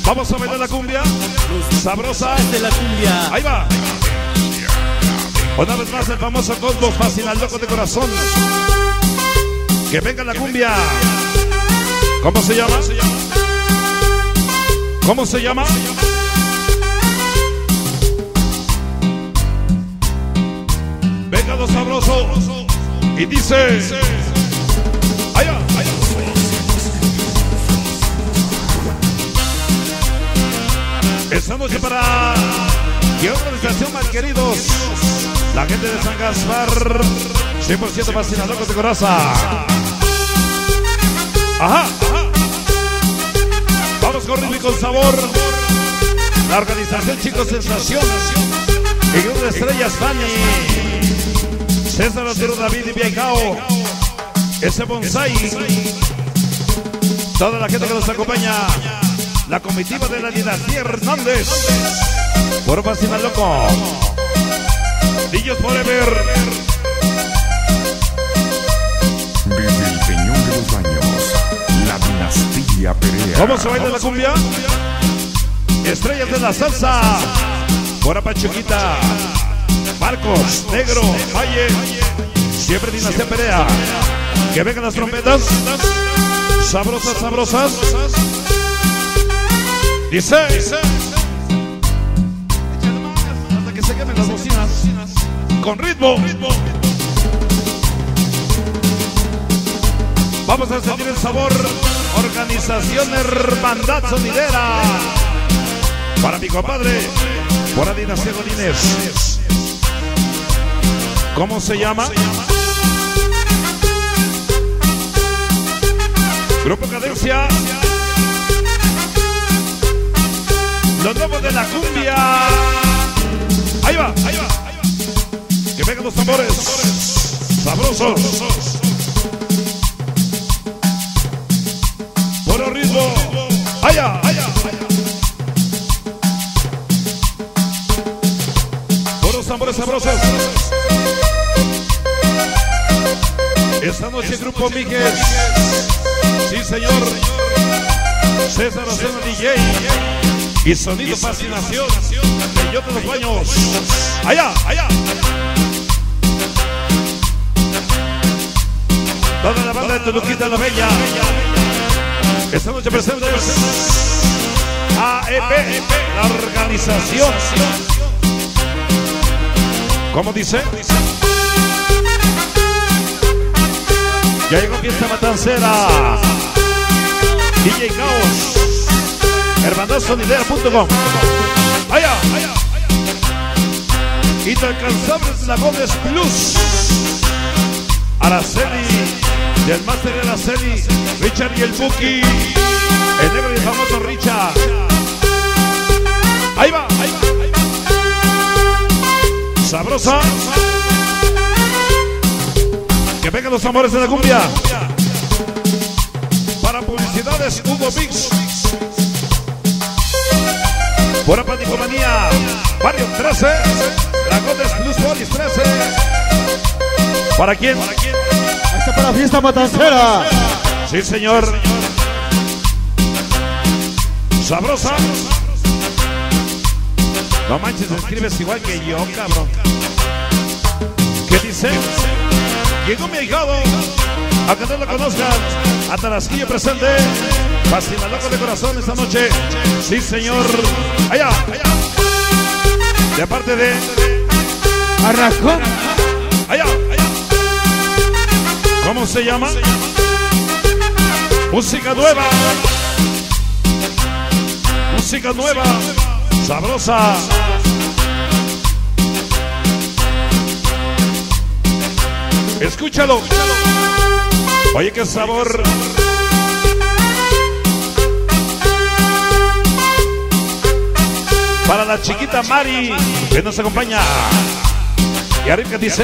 Vamos a bailar la cumbia sabrosa de la cumbia. Ahí va. Una vez más el famoso Cosmos Fascina al loco de corazón. Que venga la cumbia. ¿Cómo se llama? ¿Cómo se llama? Venga los sabrosos. Y dice allá, allá. Esta noche para qué organización, mal queridos, la gente de San Gaspar, 100% Fascina locos de coraza. Ajá, ajá. Vamos con ritmo y con sabor. La organización Chicos Sensación y Grupo de Estrellas Fanny, César Otero, David y Viejao, ese Bonsai, toda la gente que nos acompaña, la comitiva de la dinastía Hernández, por Fascina loco, Niños Forever. Desde el Peñón de los Baños, la dinastía Perea. ¿Cómo se baila la cumbia? Estrellas de la salsa, por Pachuquita, Marcos, Negro, Valle, siempre dinastía Perea. Que vengan las trompetas, sabrosas, sabrosas. Dice, hasta que se quemen las bocinas, con ritmo. Vamos a sentir el sabor. Organización Hermandad Sonidera, para mi compadre, por la dinastía Godínez. ¿Cómo se llama? Grupo Cadencia, los nuevos de la cumbia. Ahí va, ahí va, ahí va. Que vengan los tambores sabrosos. Puro ritmo. Allá, allá, allá. Puros tambores sabrosos. Esta noche Grupo Miguel. Sí, señor. César Oceno DJ. Y sonido Fascinación de Yo de los Baños. Allá, allá. Toda la banda de Toluquita la Bella. Esta noche presentes AEP, la organización. ¿Cómo dice? Ya llegó Fiesta Matancera. DJ Caos. hermandadsonidera.com. Allá, allá, allá. Inalcanzables Lagones Plus. Araceli, del máster de Araceli, Richard y el Buki, el negro y el famoso Richard. Ahí va, ahí va, ahí va. Sabrosa. Que vengan los amores de la cumbia. Para publicidades, Hugo Mix. Por Apanicomanía, Barrio 13, Lagones Plus Bolis 13. ¿Para quién? Esta para Fiesta Matancera. Sí, señor. Sabrosa. No manches, escribes igual que yo, cabrón. ¿Qué dice? Llegó mi ahijado, a que no lo conozcan, a Tarasquillo presente, Fascina loco de corazón esta noche. Sí, señor. Allá, allá. De parte de Arrajón. allá, allá. ¿Cómo se llama? Música nueva. Música nueva. Sabrosa. Escúchalo. Oye, qué sabor. Para la chiquita Mari, que nos acompaña. ¿Y arriba qué dice?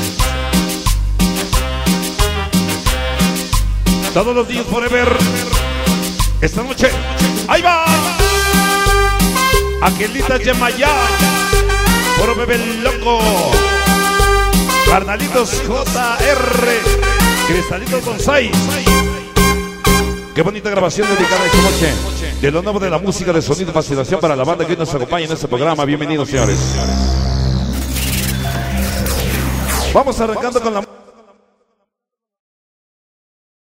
Todos los días forever. Esta noche, ahí va. Angelita Yemayá, por Bebé Loco. Carnalitos JR, Cristalitos Bonsai. Qué bonita grabación dedicada a esta noche. de lo nuevo de la música de sonido y fascinación para la banda que hoy nos acompaña en este programa. Bienvenidos, señores. Vamos arrancando con la